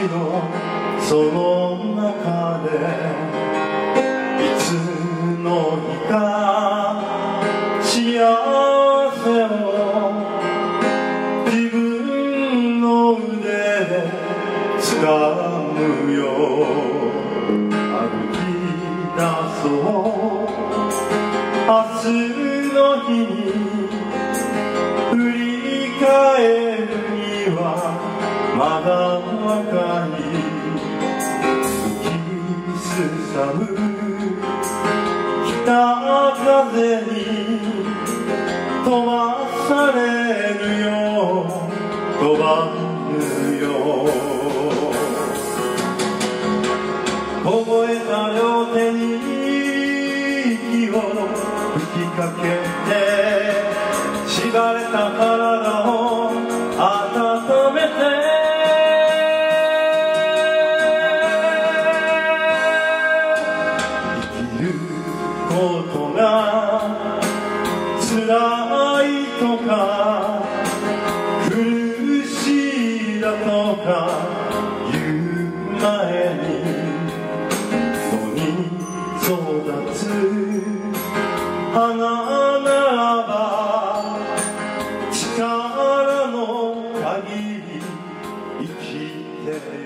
のその中でいつの日か幸せを自分の腕で掴むよ歩き出そう明日の日に振り返るにはまだ若い吹きすさぶ北風に飛ばされるよ飛ばぬよ凍えた両手に息を吹きかけて縛れた体を温めてことが辛いとか苦しいだとか言う前に野に育つ花ならば力の限り生きて